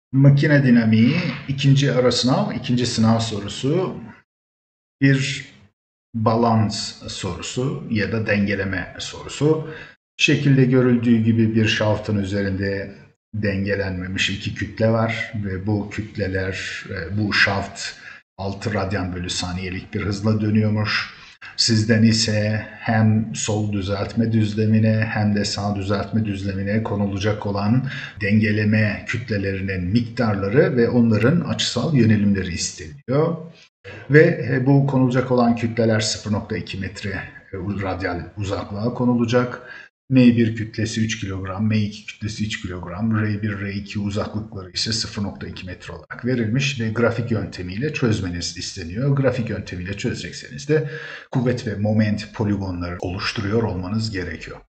Makine dinamiği ikinci ara sınav, ikinci sınav sorusu bir balans sorusu ya da dengeleme sorusu. Şekilde görüldüğü gibi bir şaftın üzerinde dengelenmemiş iki kütle var ve bu kütleler, bu şaft 6 radyan bölü saniyelik bir hızla dönüyormuş. Sizden ise hem sol düzeltme düzlemine hem de sağ düzeltme düzlemine konulacak olan dengeleme kütlelerinin miktarları ve onların açısal yönelimleri isteniyor. Ve bu konulacak olan kütleler 0,2 metre radyal uzaklığa konulacak. M1 kütlesi 3 kilogram, M2 kütlesi 3 kilogram, R1, R2 uzaklıkları ise 0,2 metre olarak verilmiş ve grafik yöntemiyle çözmeniz isteniyor. Grafik yöntemiyle çözecekseniz de kuvvet ve moment poligonları oluşturuyor olmanız gerekiyor.